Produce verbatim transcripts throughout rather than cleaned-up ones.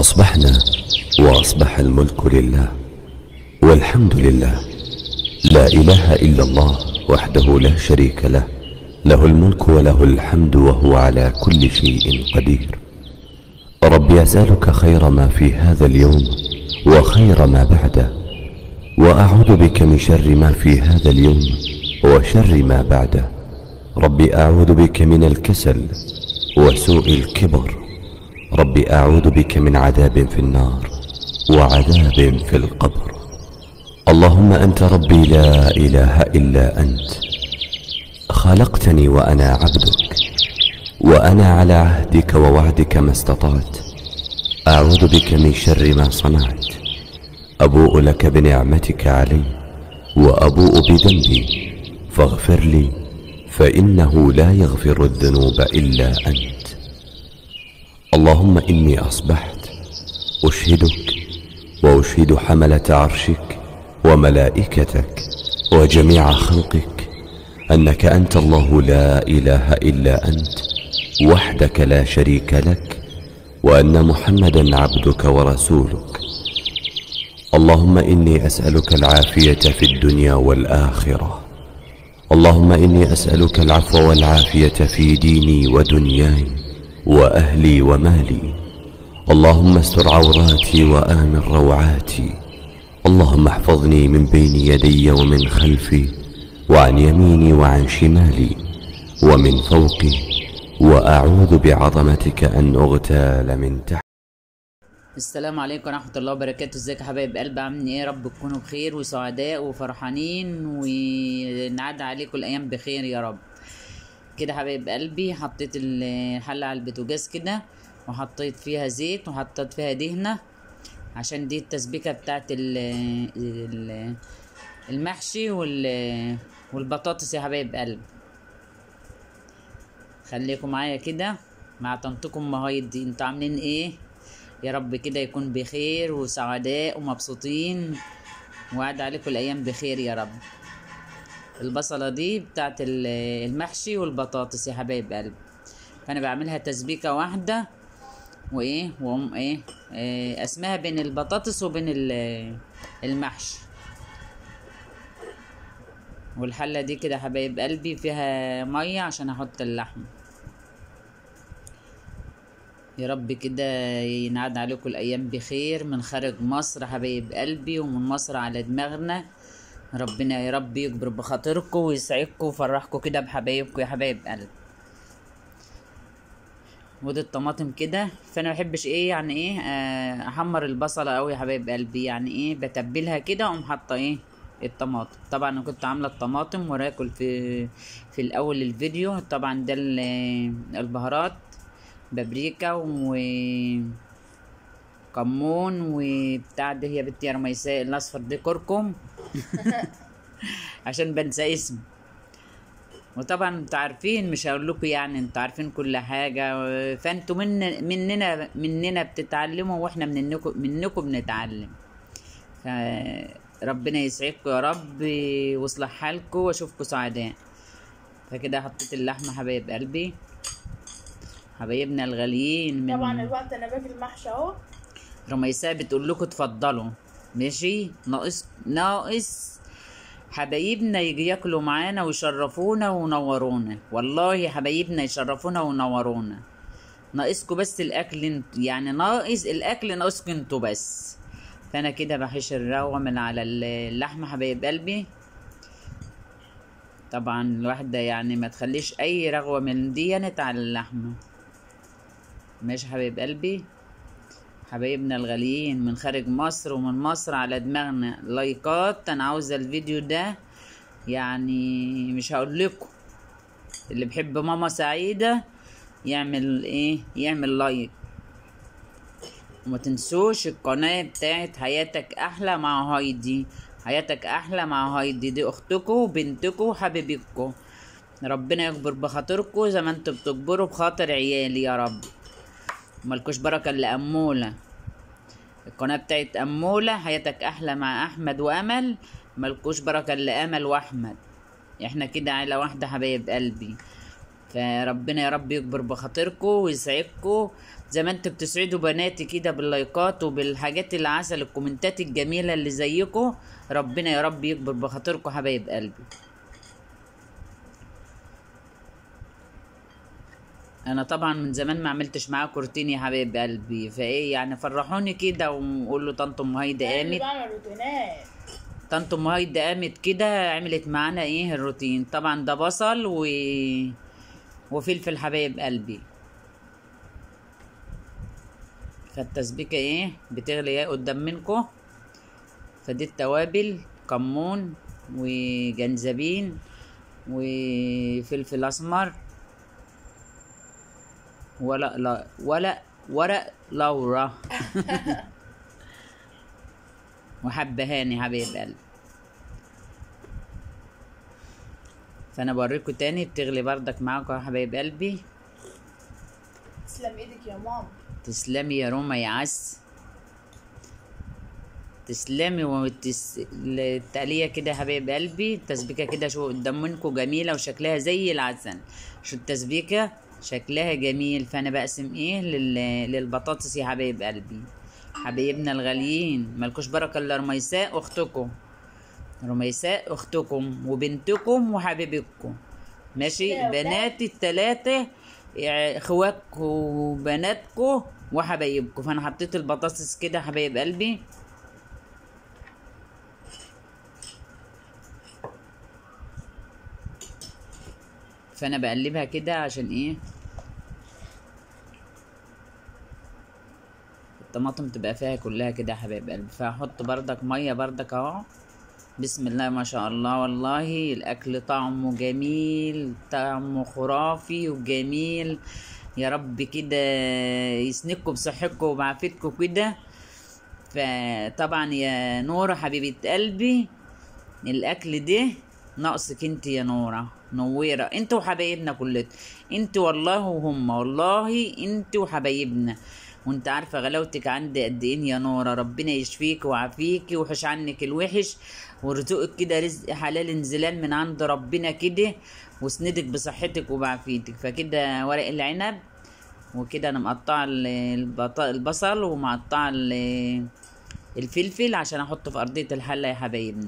أصبحنا وأصبح الملك لله والحمد لله، لا إله إلا الله وحده لا شريك له، له الملك وله الحمد وهو على كل شيء قدير. ربي أسألك خير ما في هذا اليوم وخير ما بعده، وأعوذ بك من شر ما في هذا اليوم وشر ما بعده. ربي أعوذ بك من الكسل وسوء الكبر. ربي أعوذ بك من عذاب في النار وعذاب في القبر. اللهم أنت ربي لا إله إلا أنت، خلقتني وأنا عبدك، وأنا على عهدك ووعدك ما استطعت. أعوذ بك من شر ما صنعت. أبوء لك بنعمتك علي وأبوء بذنبي، فاغفر لي فإنه لا يغفر الذنوب إلا أنت. اللهم إني أصبحت أشهدك وأشهد حملة عرشك وملائكتك وجميع خلقك أنك أنت الله لا إله إلا أنت وحدك لا شريك لك، وأن محمدا عبدك ورسولك. اللهم إني أسألك العافية في الدنيا والآخرة. اللهم إني أسألك العفو والعافية في ديني ودنياي وأهلي ومالي. اللهم استر عوراتي وآمن روعاتي. اللهم احفظني من بين يدي ومن خلفي وعن يميني وعن شمالي ومن فوقي، وأعوذ بعظمتك أن أغتال من تحت. السلام عليكم ورحمة الله وبركاته. ازيك يا حبايب قلبي، عاملين ايه؟ رب تكونوا بخير وسعداء وفرحانين ونعدي عليكم الأيام بخير يا رب. كده حبايب قلبي حطيت الحلة على البوتاجاز كده، وحطيت فيها زيت وحطيت فيها دهنة عشان دي التسبيكة بتاعت المحشي والبطاطس يا حبايب قلبي. خليكم معايا كده مع طنطكم مهايد. انتوا عاملين ايه؟ يا رب كده يكون بخير وسعداء ومبسوطين وعد عليكم الايام بخير يا رب. البصلة دي بتاعت المحشي والبطاطس يا حبايب قلبي، فانا بعملها تسبيكة واحدة وايه وام ايه, إيه اسمها بين البطاطس وبين المحشي. والحلة دي كده حبايب قلبي فيها مية عشان احط اللحم. يا رب كده ينعاد عليكم الايام بخير من خارج مصر حبايب قلبي ومن مصر على دماغنا. ربنا يا رب يكبر بخاطركم ويسعدكم ويفرحكم كده بحبايبكم يا حبايب قلبي. ودي الطماطم كده، فانا مبحبش ايه يعني ايه احمر البصله قوي يا حبايب قلبي، يعني ايه بتبلها كده واقوم حاطه ايه الطماطم. طبعا انا كنت عامله الطماطم وراكل في في الاول الفيديو. طبعا ده البهارات بابريكا وكمون وبتاع ده هي بنتي يا رميساء الاصفر ده كركم عشان بنسى اسم. وطبعا انتوا عارفين مش هقول لكم، يعني انتوا عارفين كل حاجه، فانتوا من مننا مننا بتتعلموا واحنا منكم منكم بنتعلم. فربنا يسعدكم يا رب ويصلح حالكم واشوفكم سعداء. فكده حطيت اللحمه حبايب قلبي حبايبنا الغاليين. من طبعا الوقت انا باكل المحشي اهو. رميساء بتقول لكم اتفضلوا ماشي، ناقص ناقص حبايبنا يجي ياكلوا معانا ويشرفونا ونورونا. والله حبايبنا يشرفونا ونورونا، ناقصكم بس الاكل انتوا، يعني ناقص الاكل ناقصكم انتوا بس. فانا كده بحش الرغوه من على اللحمه حبايب قلبي. طبعا الواحده يعني ما تخليش اي رغوه من ديت على اللحمه. ماشي حبايب قلبي، حبايبنا الغاليين من خارج مصر ومن مصر على دماغنا. لايكات، انا عاوزه الفيديو ده يعني مش هقول لكم، اللي بيحب ماما سعيده يعمل ايه يعمل لايك. وما تنسوش القناه بتاعت حياتك احلى مع هايدي. حياتك احلى مع هايدي دي اختكم وبنتكم وحبيبتكم. ربنا يكبر بخاطركم زي ما انتوا بتكبروا بخاطر عيالي يا رب. مالكوش بركه الا اموله. القناه بتاعت اموله حياتك احلى مع احمد وامل، مالكوش بركه الا امل واحمد. احنا كده عيله واحده حبايب قلبي. فربنا يا رب يكبر بخاطركم ويسعدكم زي ما انتوا بتسعدوا بناتي كده باللايكات وبالحاجات العسل، الكومنتات الجميلة اللي زيكم. ربنا يا رب يكبر بخاطركم حبايب قلبي. انا طبعا من زمان ما عملتش معاكم روتين يا حبايب قلبي، فايه يعني فرحوني كده وقولوا طنط ام هيدا انا اللي قامت. بعمل روتينات. طنط ام هيدا قامت كده عملت معانا ايه الروتين. طبعا ده بصل و وفلفل حبايب قلبي. فالتسبيكه ايه بتغلي ايه قدام منكم. فدي التوابل كمون وجنزبيل وفلفل اسمر ولا لا ولا ورق لورا وحبهاني حبايب قلبي. فانا بوريكم تاني بتغلي بردك معاكم يا حبايب قلبي. تسلم ايدك يا ماما. تسلمي يا روما يا عس، تسلمي. والتس... التقلية كده يا حبايب قلبي، التسبيكة كده شو قدام منكم جميلة وشكلها زي العسل. شو التسبيكة شكلها جميل. فانا بقسم ايه لل... للبطاطس يا حبايب قلبي. حبايبنا الغاليين مالكوش بركة الا رميساء اختكم، رميساء اختكم وبنتكم وحبيبتكم ماشي. بناتي التلاتة اخواتكم وبناتكم وحبايبكم. فانا حطيت البطاطس كده حبايب قلبي. فانا بقلبها كده عشان ايه الطماطم تبقى فيها كلها كده يا حبايب قلبي. فهحط بردك ميه بردك اهو. بسم الله ما شاء الله، والله الاكل طعمه جميل، طعمه خرافي وجميل. يا رب كده يسندكم بصحتكم وبعافيتكم كده. فطبعا يا نورة حبيبة قلبي الاكل ده ناقصك انت يا نورة نويرة، انت وحبايبنا كلنا، انت والله وهم، والله انت وحبايبنا. وانت عارفة غلاوتك عندي قد ايه يا نورة. ربنا يشفيك ويعافيكي ويحش عنك الوحش ويرزقك كده رزق حلال انزلال من عند ربنا كده وسندك بصحتك وبعافيتك. فكده ورق العنب وكده انا مقطعه البصل ومقطعه الفلفل عشان احطه في ارضية الحلة يا حبايبنا.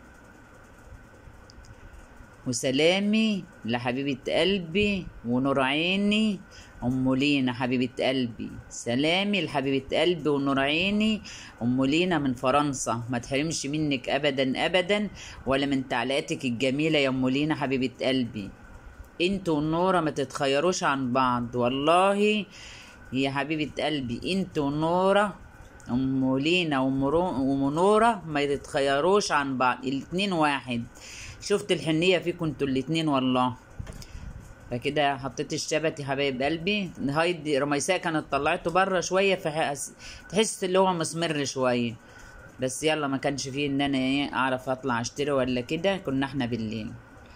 وسلامي لحبيبة قلبي ونور عيني ام لينا حبيبة قلبي. سلامي لحبيبة قلبي ونور عيني ام لينا من فرنسا. ما تحرمش منك ابدا ابدا ولا من تعليقاتك الجميلة يا ام لينا حبيبة قلبي. انتوا والنورة ما تتخيروش عن بعض والله يا حبيبة قلبي. انتوا والنورة ام لينا وام نورة ما تتخيروش عن بعض، الاتنين واحد. شفت الحنية فيكم انتوا الاتنين والله. فكده حطيت الشبت يا حبايب قلبي. هايدي رميساء كانت طلعته بره شويه فتحس اللي هو مسمر شويه، بس يلا ما كانش فيه ان انا ايه اعرف اطلع اشتري ولا كده، كنا احنا بالليل.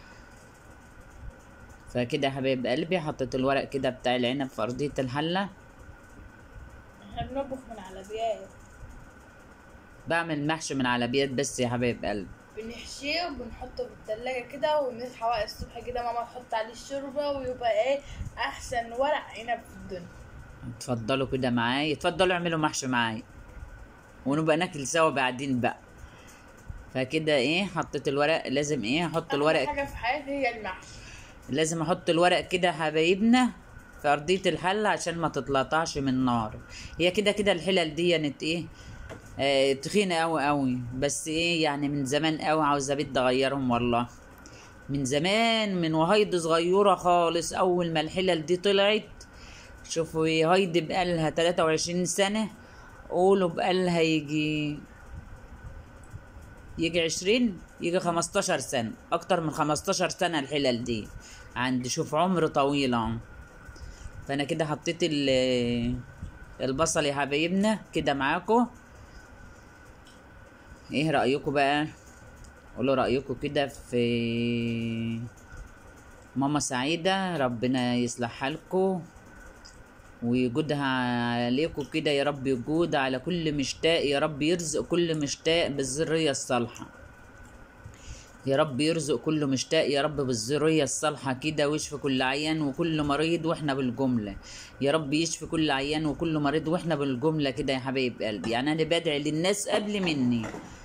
فكده يا حبايب قلبي حطيت الورق كده بتاع العنب في ارضيه الحله. احنا بنطبخ من على بيات. بعمل محشي من على بيات بس يا حبايب قلبي. بنحشيه وبنحطه في التلاجة كده ونصحى وقت الصبح كده ماما تحط عليه الشوربة ويبقى ايه احسن ورق عنب في الدنيا. اتفضلوا كده معايا، اتفضلوا اعملوا محشي معايا ونبقى ناكل سوا بعدين بقى. فكده ايه حطيت الورق. لازم ايه احط الورق. حاجة في حياتي هي المحشي. لازم احط الورق كده يا حبايبنا في ارضيه الحله عشان ما تتلطعش من النار. هي كده كده الحلل دي كانت ايه آه تخينه قوي قوي، بس ايه يعني من زمان قوي عاوزه بيت اغيرهم والله. من زمان من وهيدي صغيره خالص اول ما الحلل دي طلعت. شوفوا هيدي بقالها تلاتة وعشرين سنه، قولوا بقالها يجي يجي عشرين يجي خمستاشر سنه، اكتر من خمستاشر سنه الحلل دي عندي. شوف عمر طويل. فانا كده حطيت البصل يا حبايبنا كده معاكم. ايه رايكم بقى؟ قولوا رايكم كده في ماما سعيده، ربنا يصلح حالكم ويجودها عليكم كده يا رب، يجود على كل مشتاق يا رب، يرزق كل مشتاق بالذريه الصالحه. يا رب يرزق كل مشتاق يا رب بالذرية الصالحة كده، ويشفي كل عيان وكل مريض واحنا بالجملة. يا رب يشفي كل عيان وكل مريض واحنا بالجملة كده يا حبايب قلبي. يعني انا بدعي للناس قبل مني.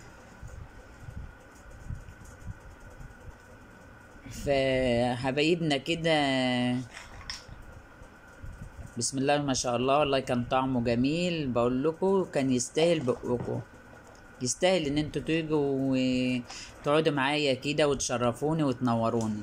فحبايبنا كده بسم الله ما شاء الله، والله كان طعمه جميل. بقول لكم كان يستاهل بقكم، يستاهل ان انتوا تيجوا وتقعدوا معايا كده وتشرفوني وتنوروني.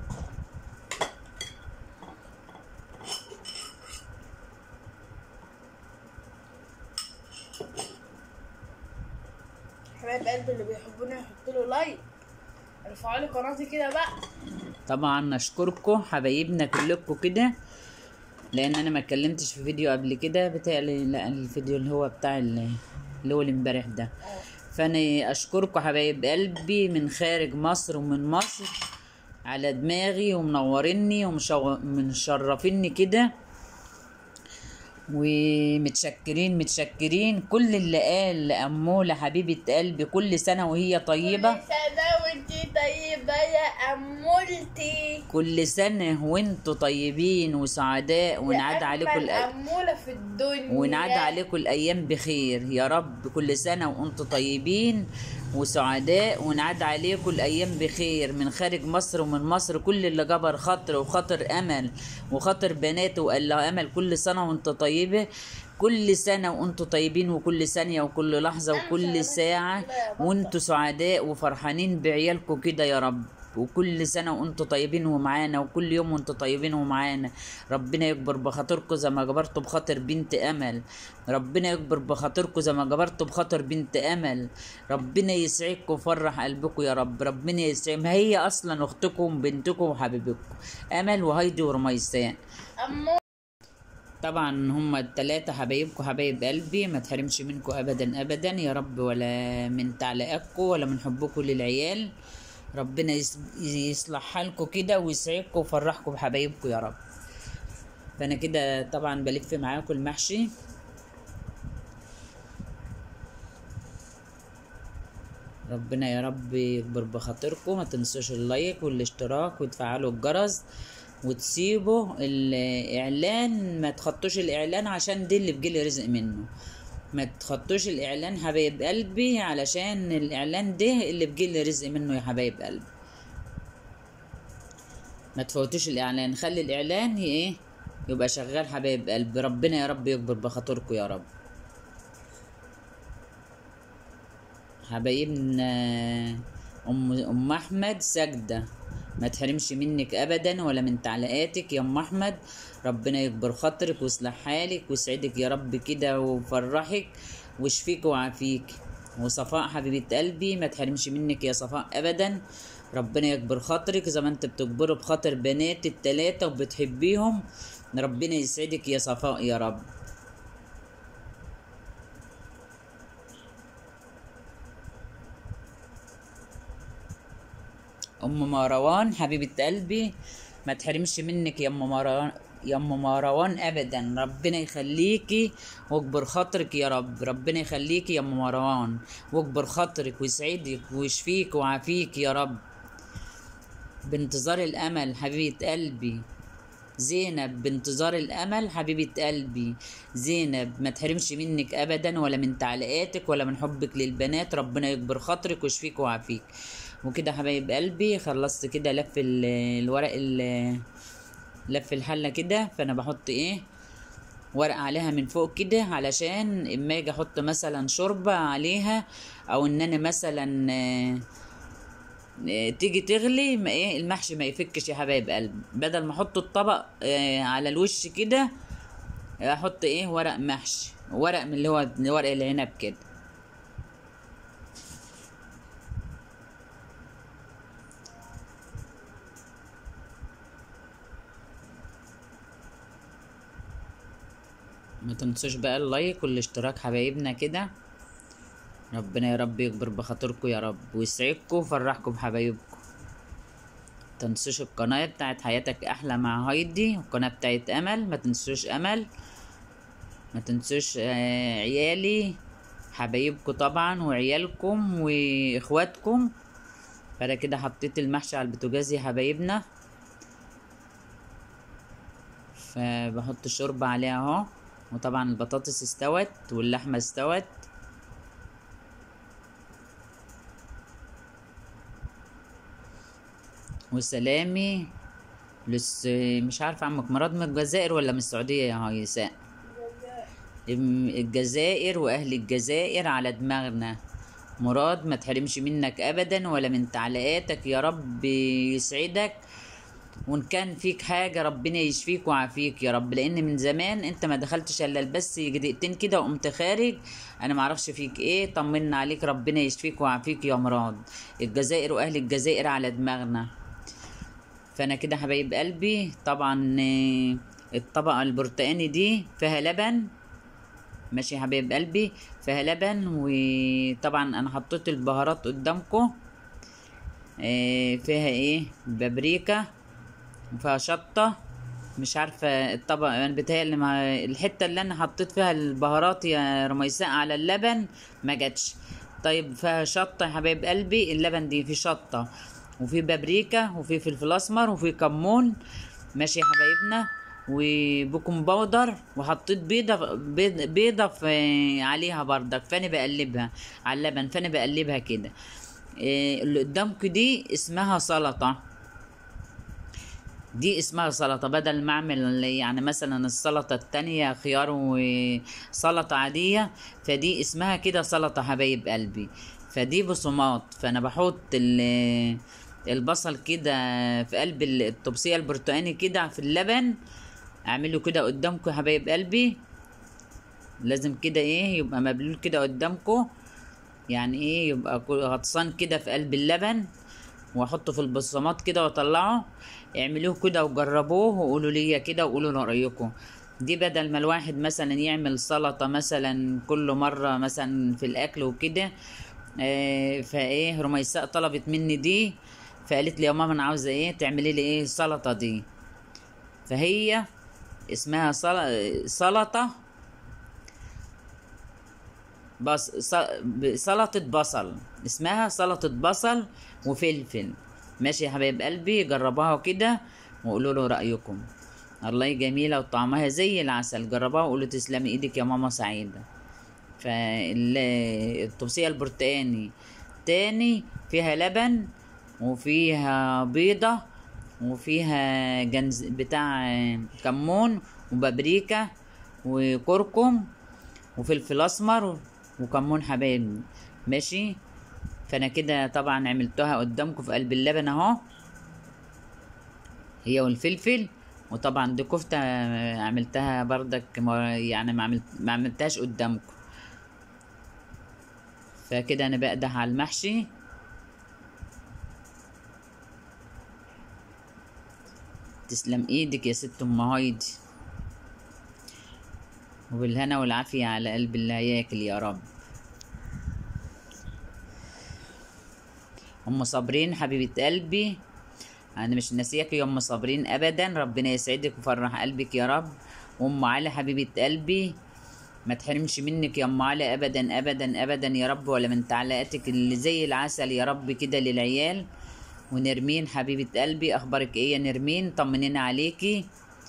حبايب قلبي اللي بيحبوني يحطوا له لايك، ارفعوا لي قناتي كده بقى. طبعا نشكركم حبايبنا كلكم كده، لان انا ما اتكلمتش في فيديو قبل كده بتاعي، لا الفيديو اللي هو بتاع اللي هو امبارح ده. فانا اشكركم حبايب قلبي من خارج مصر ومن مصر على دماغي، ومنوريني ومشرفيني كده، ومتشكرين متشكرين. كل اللي قال لأمولة حبيبة قلبي كل سنة وهي طيبة، كل سنة وانتي طيبة يا أمولتي، كل سنة وانتوا طيبين وسعداء، ونعاد عليكم الأيام، أمولة في الدنيا، ونعاد عليكم الأيام بخير يا رب. كل سنة وانتوا طيبين وسعداء، ونعاد عليكم الأيام بخير من خارج مصر ومن مصر. كل اللي جبر خاطر وخاطر أمل وخاطر بناته وقال لها أمل، كل سنة وانتوا طيبة، كل سنة وانتوا طيبين، وكل ثانية وكل لحظة وكل ساعة وانتوا سعداء وفرحانين بعيالكم كده يا رب. وكل سنة وانتوا طيبين ومعانا، وكل يوم وانتوا طيبين ومعانا. ربنا يكبر بخاطركم زي ما جبرتوا بخاطر بنت أمل، ربنا يكبر بخاطركم زي ما جبرتوا بخاطر بنت أمل. ربنا يسعدكم ويفرح قلبكم يا رب، ربنا يسعد. ما هي أصلا أختكم بنتكم وحبيبتكم أمل وهيدي ورميسان. طبعا هما التلاتة حبايبكم حبايب قلبي، ما تحرمش منكم أبدا أبدا يا رب، ولا من تعليقاتكم ولا من حبكم للعيال. ربنا يصلح حالكم كده ويسعدكم ويفرحكم بحبايبكم يا رب. فانا كده طبعا بلف معاكم المحشي. ربنا يا رب يكبر بخاطركم. ما تنسوش اللايك والاشتراك وتفعلوا الجرس وتسيبوا الاعلان، ما تخطوش الاعلان عشان دي اللي بيجيلي رزق منه. ما تخطوش الاعلان حبايب قلبي، علشان الاعلان ده اللي بيجيلي رزق منه يا حبايب قلبي. ما تفوتوش الاعلان، خلي الاعلان ايه يبقى شغال حبايب قلبي. ربنا يا رب يكبر بخاطركم يا رب. حبايبنا ام ام احمد ساجده، ما تحرمش منك ابدا ولا من تعليقاتك يا ام احمد. ربنا يكبر خاطرك ويصلح حالك ويسعدك يا رب كده ويفرحك ويشفيك ويعافيك. وصفاء حبيبه قلبي، ما تحرمش منك يا صفاء ابدا. ربنا يكبر خاطرك زي ما انت بتكبروا بخاطر بنات التلاتة وبتحبيهم. ربنا يسعدك يا صفاء يا رب. ام مروان حبيبه قلبي، ما تحرمش منك يا ام مروان يا ام مروان ابدا. ربنا يخليكي واكبر خاطرك يا رب. ربنا يخليكي يا ام مروان واكبر خاطرك ويسعدك ويشفيك ويعافيك يا رب. بانتظار الامل حبيبه قلبي زينب، بانتظار الامل حبيبه قلبي زينب، ما تحرمش منك ابدا ولا من تعليقاتك ولا من حبك للبنات. ربنا يكبر خاطرك ويشفيك ويعافيك. وكده حبايب قلبي خلصت كده لف الورق لف الحله كده. فانا بحط ايه ورق عليها من فوق كده، علشان اما اجي احط مثلا شوربه عليها، او ان انا مثلا تيجي تغلي ما ايه المحشي ما يفكش يا حبايب قلبي. بدل ما احط الطبق على الوش كده، احط ايه ورق محشي، ورق من اللي هو ورق العنب كده. ما تنسوش بقى اللايك والاشتراك حبايبنا كده. ربنا يا رب يكبر بخاطركم يا رب ويسعدكم ويفرحكم بحبايبكم. تنسوش القناة بتاعت حياتك احلى مع هايدي، والقناة بتاعت امل. ما تنسوش امل، ما تنسوش آه عيالي حبايبكم طبعا وعيالكم واخواتكم. فانا كده حطيت المحشي على البوتاجاز يا حبايبنا، فبحط الشوربة عليها اهو. وطبعا البطاطس استوت واللحمة استوت. وسلامي لس مش عارفة عمك مراد من الجزائر ولا من السعودية يا هيساء؟ الجزائر، واهل الجزائر على دماغنا. مراد ما تحرمش منك ابدا ولا من تعليقاتك، يا رب يسعدك، وان كان فيك حاجه ربنا يشفيك ويعافيك يا رب، لان من زمان انت ما دخلتش الا البس يجي دقيقتين كده وقمت خارج. انا ما اعرفش فيك ايه، طمنا عليك، ربنا يشفيك ويعافيك يا مراد. الجزائر واهل الجزائر على دماغنا. فانا كده حبايب قلبي طبعا الطبقه البرتقاني دي فيها لبن، ماشي يا حبايب قلبي، فيها لبن. وطبعا انا حطيت البهارات قدامكم، فيها ايه، بابريكا وفيها شطه. مش عارفه الطبق انا بتهيألي مع الحته اللي انا حطيت فيها البهارات يا رميساء على اللبن ما جاتش. طيب فيها شطه يا حبايب قلبي، اللبن دي فيه شطه وفي بابريكا وفي فلفل اسمر وفي كمون، ماشي يا حبايبنا، وبيكنج باودر. وحطيت بيضه بيضه, بيضة في عليها بردك، فانا بقلبها على اللبن، فانا بقلبها كده. إيه اللي قدامكم دي اسمها سلطه، دي اسمها سلطه، بدل ما اعمل يعني مثلا السلطه التانية خيار وسلطه عاديه، فدي اسمها كده سلطه حبايب قلبي. فدي بصمات، فانا بحط البصل كده في قلب الطبسيه البرتقاني كده في اللبن، اعمله كده قدامكم يا حبايب قلبي. لازم كده ايه يبقى مبلول كده قدامكم، يعني ايه يبقى غطسان كده في قلب اللبن، واحطه في البصمات كده واطلعه. اعملوه كده وجربوه وقولوا لي كده وقولوا رايكم. دي بدل ما الواحد مثلا يعمل سلطه مثلا كل مره مثلا في الاكل وكده. آه فايه رميساء طلبت مني دي، فقالت لي يا ماما انا عاوزه ايه تعملي لي ايه السلطه دي. فهي اسمها سلطه بس سلطه بصل، اسمها سلطه بصل وفلفل، ماشي يا حبايب قلبي. جربوها كده وقولوا له رايكم. الله جميله وطعمها زي العسل، جربوها وقولوا تسلمي ايدك يا ماما سعيده. فالطبسيه البرتقاني تاني فيها لبن وفيها بيضه وفيها جنز بتاع كمون وبابريكا وكركم وفلفل اسمر وكمون حبايبي، ماشي. فانا كده طبعا عملتها قدامكم في قلب اللبن اهو، هي والفلفل. وطبعا دي كفته عملتها بردك يعني ما عملت ما عملتهاش قدامكم. فكده انا بقدح على المحشي. تسلم ايدك يا ست ام هايدي، وبالهنا والعافيه على قلب اللي هياكل يا رب. ام صابرين حبيبه قلبي، انا مش ناسياك يا ام صابرين ابدا، ربنا يسعدك ويفرح قلبك يا رب. وام علي حبيبه قلبي، ما تحرمش منك يا ام علي ابدا ابدا ابدا يا رب، ولا من تعليقاتك اللي زي العسل يا رب كده للعيال. ونرمين حبيبه قلبي، اخبارك ايه يا نرمين؟ طمنينا عليكي.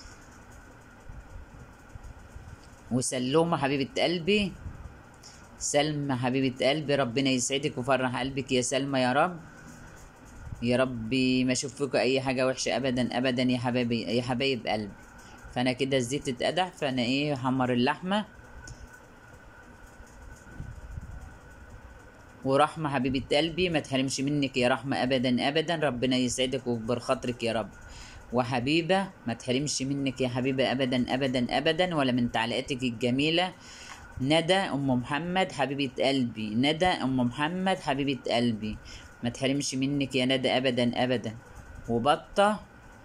وسلومه حبيبه قلبي، سلمى حبيبه قلبي، ربنا يسعدك ويفرح قلبك يا سلمى يا رب. يا ربي ما اشوف فيكم اي حاجه وحشه ابدا ابدا يا حبايبي يا حبايب قلبي. فانا كده الزيت اتقدح، فانا ايه حمر اللحمه. ورحمه حبيبه قلبي، ما تحرمش منك يا رحمه ابدا ابدا، ربنا يسعدك ويكبر خاطرك يا رب. وحبيبه ما تحرمش منك يا حبيبه ابدا ابدا ابدا، ولا من تعليقاتك الجميله. ندى ام محمد حبيبه قلبي، ندى ام محمد حبيبه قلبي، ما تحرمش منك يا ندى ابدا ابدا. وبطه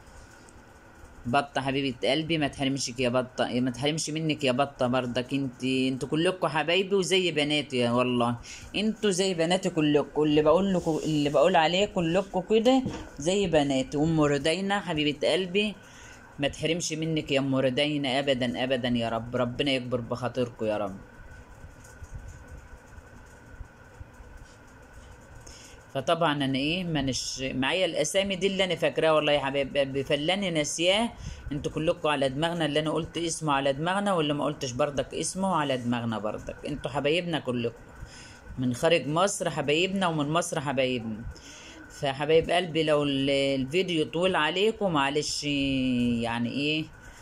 بطه حبيبه قلبي، ما تحرمش يا بطه، ما تحرمش منك يا بطه بردك. انت انتوا كلكم حبايبي وزي بناتي والله، انتوا زي بناتي كلكم، اللي بقول لكم اللي بقول عليه كلكم كده زي بناتي. ام ردينا حبيبه قلبي، ما تحرمش منك يا ام ردينا ابدا ابدا يا رب، ربنا يكبر بخاطركم يا رب. فطبعا انا ايه مانيش معايا الاسامي دي اللي انا فاكراها والله يا حبايب قلبي، فاللي انا ناسياه انتوا كلكم على دماغنا، اللي انا قلت اسمه على دماغنا واللي ما قلتش بردك اسمه على دماغنا بردك. انتوا حبايبنا كلكم من خارج مصر حبايبنا ومن مصر حبايبنا. فحبايب قلبي لو ال- الفيديو طول عليكم معلش يعني ايه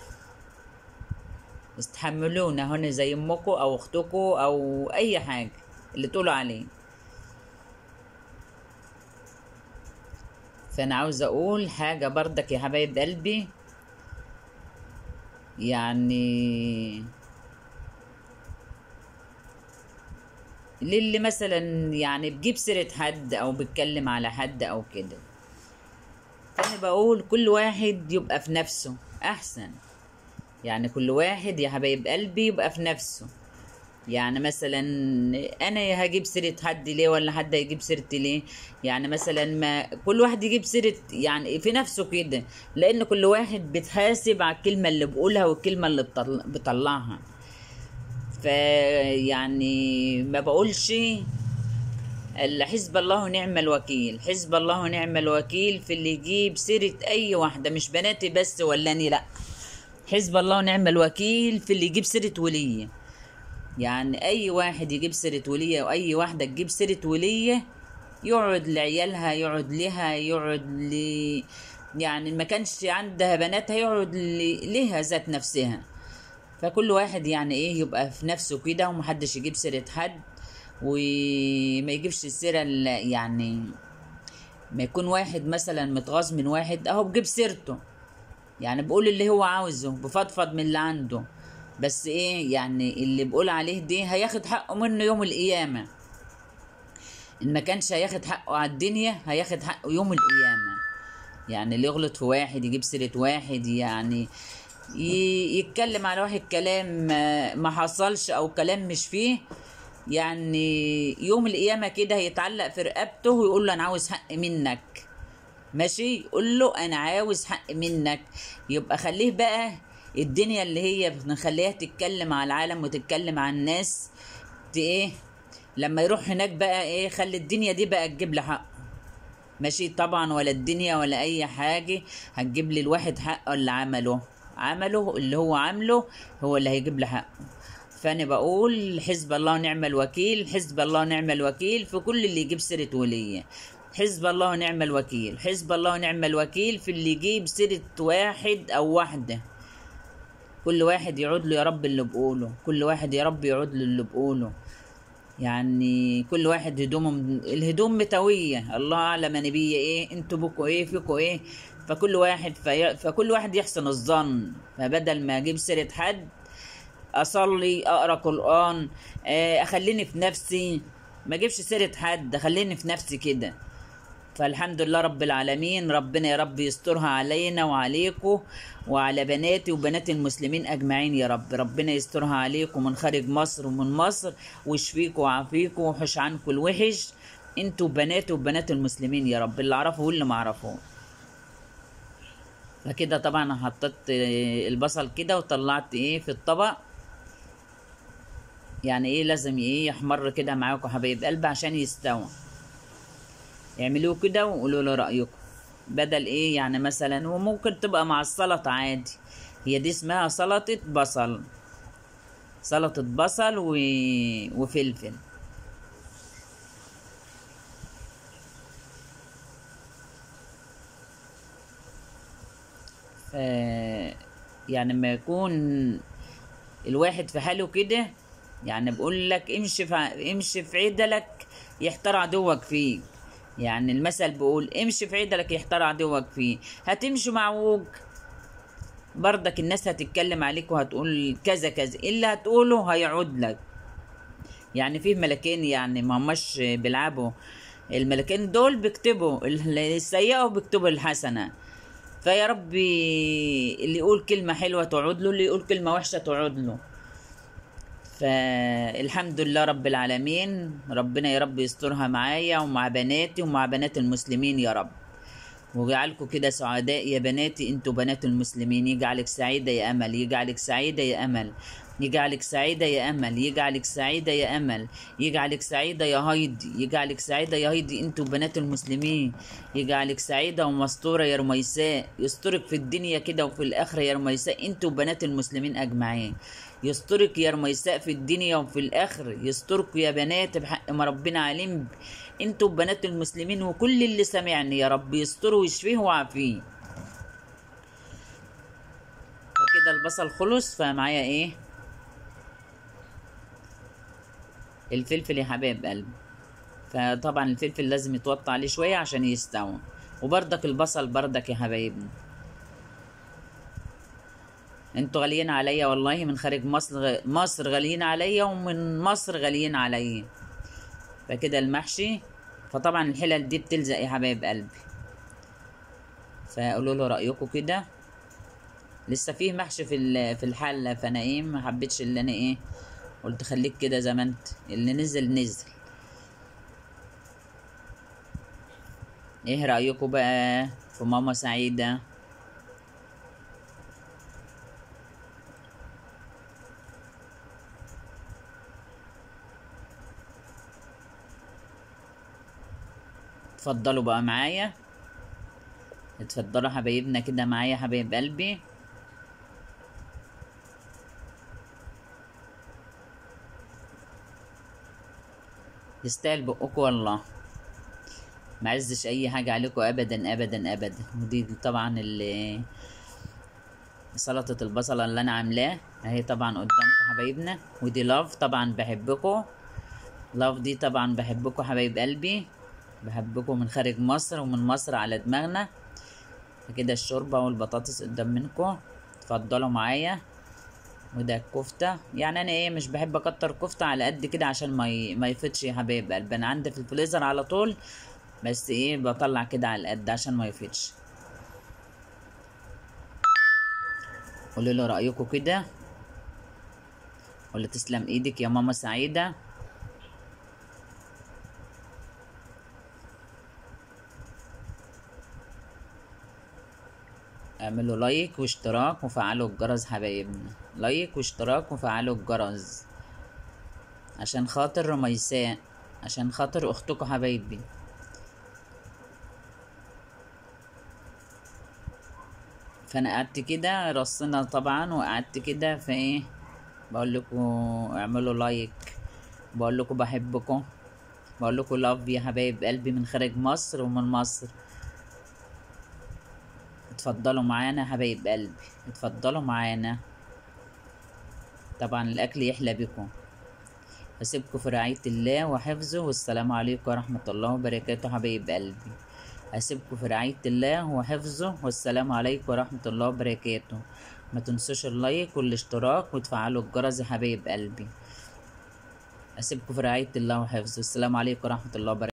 استحملونا هنا زي امكم او اختكم او اي حاجه اللي تقولوا عليه. فانا عاوزه اقول حاجه بردك يا حبايب قلبي، يعني للي مثلا يعني بجيب سيره حد او بيتكلم على حد او كده، فانا بقول كل واحد يبقى في نفسه احسن. يعني كل واحد يا حبايب قلبي يبقى في نفسه. يعني مثلا انا هجيب سيرة حد ليه ولا حد هيجيب سيرتي ليه؟ يعني مثلا ما كل واحد يجيب سيرة يعني في نفسه كده، لان كل واحد بيتحاسب على الكلمة اللي بقولها والكلمة اللي بطل- بطلعها. فيعني ما بقولش الا حسب الله ونعم الوكيل، حسب الله ونعم الوكيل في اللي يجيب سيرة اي واحدة، مش بناتي بس ولا اني لا، حسب الله ونعم الوكيل في اللي يجيب سيرة ولية. يعني اي واحد يجيب سيرة ولية واي واحدة تجيب سيرة ولية يقعد لعيالها، يقعد لها، يقعد ل يعني ما كانش عندها بنات هيقعد ل- لها ذات نفسها. فكل واحد يعني ايه يبقى في نفسه كده ومحدش يجيب سيرة حد، وما يجيبش السيرة ال- يعني ما يكون واحد مثلا متغاظ من واحد اهو بجيب سيرته، يعني بقول اللي هو عاوزه، بفضفض من اللي عنده، بس ايه يعني اللي بقول عليه دي هياخد حقه منه يوم القيامة. ان ما كانش هياخد حقه على الدنيا هياخد حقه يوم القيامة. يعني اللي يغلط في واحد يجيب سيرة واحد، يعني ي- يتكلم على واحد كلام آه، ما حصلش او كلام مش فيه، يعني يوم القيامة كده هيتعلق في رقبته ويقول له انا عاوز حق منك. ماشي، قول له انا عاوز حق منك. يبقى خليه بقى الدنيا اللي هي بنخليها تتكلم على العالم وتتكلم على الناس ت- ايه لما يروح هناك بقى ايه خلي الدنيا دي بقى تجيب له حقه. ماشي طبعا، ولا الدنيا ولا اي حاجة هتجيب لي الواحد حقه اللي عمله عمله اللي هو عامله هو اللي هيجيب له حقه. فانا بقول حسب الله ونعم الوكيل، حسب الله ونعم الوكيل في كل اللي يجيب سيرة ولية، حسب الله ونعم الوكيل، حسب الله ونعم الوكيل في اللي يجيب سيرة واحد او واحدة. كل واحد يعود له يا رب اللي بقوله، كل واحد يا رب يعود له اللي بقوله. يعني كل واحد هدومه الهدوم متوية، الله اعلم انا بيا ايه، انتوا بكوا ايه فيكوا ايه. فكل واحد في فكل واحد يحسن الظن. فبدل ما اجيب سيرة حد اصلي اقرا قران، آه، اخليني في نفسي، ما اجيبش سيرة حد، اخليني في نفسي كده. فالحمد لله رب العالمين، ربنا يا رب يسترها علينا وعليكم وعلى بناتي وبنات المسلمين اجمعين يا رب. ربنا يسترها عليكم من خارج مصر ومن مصر، ويشفيكم ويعافيكم ويحش عنكم الوحش انتوا بناتي وبنات المسلمين يا رب، اللي اعرفه واللي ما اعرفه. فكده طبعا انا حطيت آه، البصل كده وطلعت ايه في الطبق. يعني ايه لازم ايه يحمر كده معاكم حبايب قلبي عشان يستوى. اعملوه كده وقولوا له رأيكم. بدل ايه يعني مثلا وممكن تبقى مع السلطة عادي، هي دي اسمها سلطة بصل، سلطة بصل و... وفلفل. ف... يعني ما يكون الواحد في حاله كده، يعني بقول لك امشي في امشي في عدلك يحتار عدوك فيك. يعني المثل بيقول امشي في عدلك يحتار عدوك فيه. هتمشي معوج برضك الناس هتتكلم عليك وهتقول كذا كذا، اللي هتقوله هيعود لك. يعني فيه ملكين يعني ما هماش بيلعبوا، الملكين دول بيكتبوا السيئة وبيكتبوا الحسنة. فيا ربي اللي يقول كلمة حلوة تعود له، اللي يقول كلمة وحشة تعود له. فالحمد لله رب العالمين، ربنا يا رب يسترها معايا ومع بناتي ومع بنات المسلمين يا رب، ويجعلكم كده سعداء يا بناتي انتوا بنات المسلمين. يجعلك سعيدة يا أمل، يجعلك سعيدة يا أمل، يجعلك سعيدة يا أمل، يجعلك سعيدة يا أمل، يجعلك سعيدة يا هايدي، يجعلك سعيدة يا هايدي انتوا بنات المسلمين، يجعلك سعيدة ومستورة يا رميساء، يسترك في الدنيا كده وفي الآخرة يا رميساء انتوا بنات المسلمين أجمعين، يسترك يا رميساء في الدنيا وفي الآخرة، يسترك يا بنات بحق ما ربنا علم انتوا بنات المسلمين وكل اللي سمعني يا رب يستره ويشفيه ويعافيه. فكده البصل خلص، فمعايا ايه الفلفل يا حبايب قلبي. فطبعا الفلفل لازم يتوطى عليه شويه عشان يستوي، وبردك البصل بردك يا حبايبنا. انتوا غاليين عليا والله، من خارج مصر مصر غاليين عليا، ومن مصر غاليين عليا. فكده المحشي، فطبعا الحلل دي بتلزق يا حبايب قلبي، فقولوا له رايكم كده. لسه فيه محشي في في الحله، فانا ايه ما حبيتش اللي انا ايه قلت خليك كده زي ما انت، اللي نزل نزل. ايه رأيكم بقى في ماما سعيدة؟ اتفضلوا بقى معايا، اتفضلوا حبايبنا كده معايا حبايب قلبي. يستاهل بقكم والله، ما عزش اي حاجه عليكم ابدا ابدا ابدا. ودي طبعا اللي سلطه البصله اللي انا عاملاه اهي طبعا قدامكم حبايبنا. ودي لاف طبعا بحبكم، لاف دي طبعا بحبكم حبايب قلبي، بحبكم من خارج مصر ومن مصر على دماغنا. كده الشوربه والبطاطس قدام منكم، اتفضلوا معايا. وده الكفته، يعني انا ايه مش بحب اكتر كفته على قد كده عشان ما ي... ما يفيدش يا حبايب قلبي. انا عندي في الفريزر على طول، بس ايه بطلع كده على قد عشان ما يفيدش. قولوا له رايكم كده، قولوا تسلم ايدك يا ماما سعيده. اعملوا لايك واشتراك وفعلوا الجرس حبايبنا، لايك واشتراك وفعلوا الجرس عشان خاطر رميساء، عشان خاطر اختكم حبايبي. فانا قعدت كده رصنا طبعا، وقعدت كده فايه بقول لكم اعملوا لايك، بقول لكم بحبكم، بقول لكم لاف يا حبايب قلبي من خارج مصر ومن مصر. اتفضلوا معانا يا حبايب قلبي، اتفضلوا معانا. طبعا الاكل يحلى بكم. اسيبكم في رعاية الله وحفظه، والسلام عليكم ورحمة الله وبركاته حبايب قلبي. اسيبكم في رعاية الله وحفظه، والسلام عليكم ورحمة الله وبركاته. ما تنسوش اللايك والاشتراك وتفعلوا الجرس يا حبايب قلبي. اسيبكم في رعاية الله وحفظه، السلام عليكم ورحمة الله وبركاته.